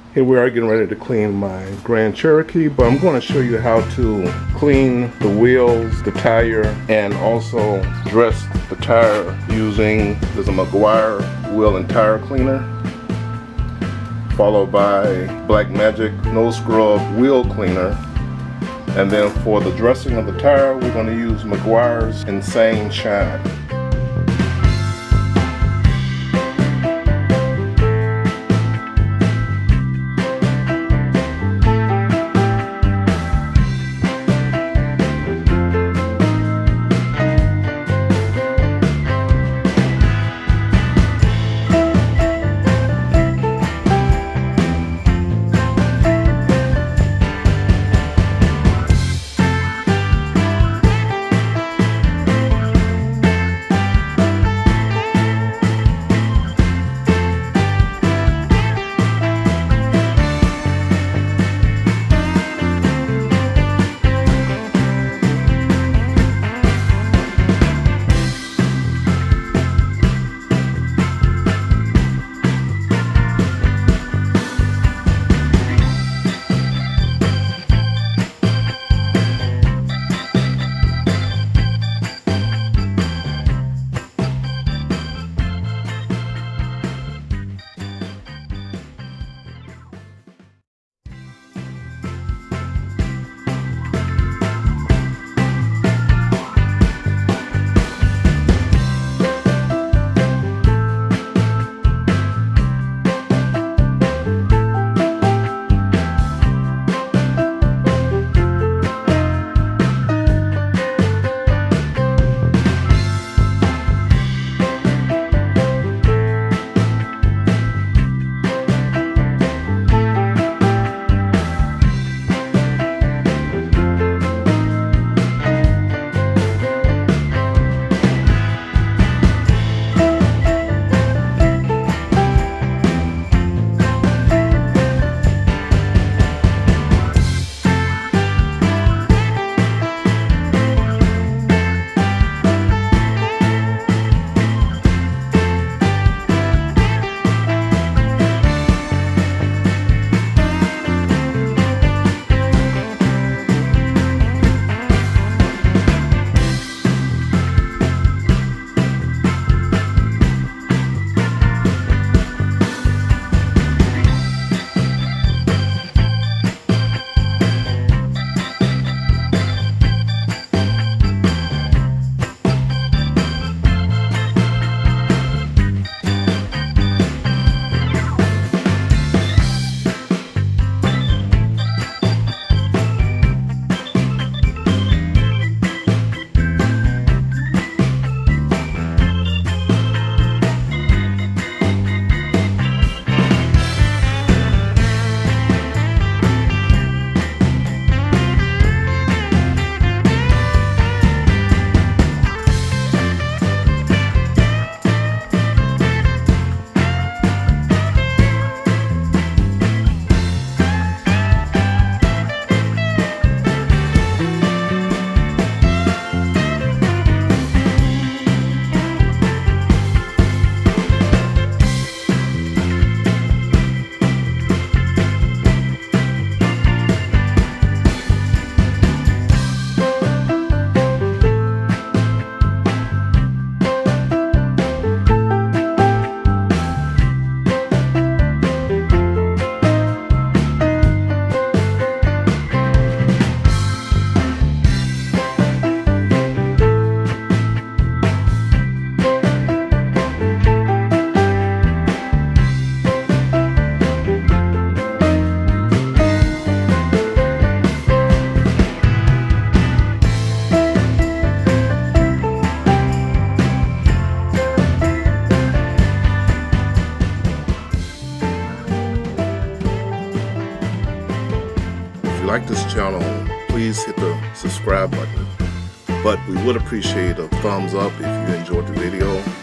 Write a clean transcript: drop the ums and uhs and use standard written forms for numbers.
Here we are getting ready to clean my Grand Cherokee, but I'm going to show you how to clean the wheels, the tire, and also dress the tire using this Meguiar wheel and tire cleaner, followed by Black Magic no scrub wheel cleaner. And then for the dressing of the tire, we're going to use Meguiar's Insane Shine. like this channel, please hit the subscribe button. But we would appreciate a thumbs up if you enjoyed the video.